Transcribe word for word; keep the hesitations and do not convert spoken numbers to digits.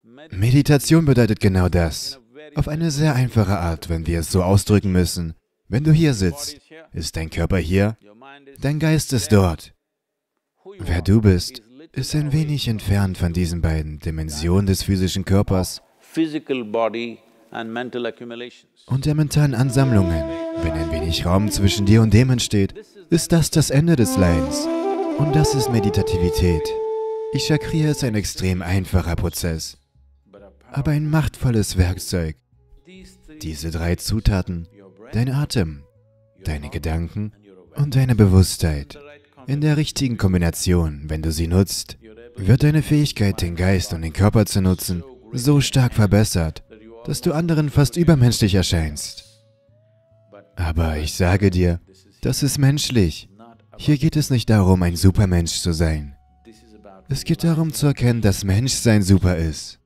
Meditation bedeutet genau das. Auf eine sehr einfache Art, wenn wir es so ausdrücken müssen. Wenn du hier sitzt, ist dein Körper hier, dein Geist ist dort. Wer du bist, ist ein wenig entfernt von diesen beiden Dimensionen des physischen Körpers und der mentalen Ansammlungen. Wenn ein wenig Raum zwischen dir und dem entsteht, ist das das Ende des Leidens. Und das ist Meditativität. Ich chakriere ist ein extrem einfacher Prozess, aber ein machtvolles Werkzeug. Diese drei Zutaten, dein Atem, deine Gedanken und deine Bewusstheit. In der richtigen Kombination, wenn du sie nutzt, wird deine Fähigkeit, den Geist und den Körper zu nutzen, so stark verbessert, dass du anderen fast übermenschlich erscheinst. Aber ich sage dir, das ist menschlich. Hier geht es nicht darum, ein Supermensch zu sein. Es geht darum zu erkennen, dass Menschsein super ist.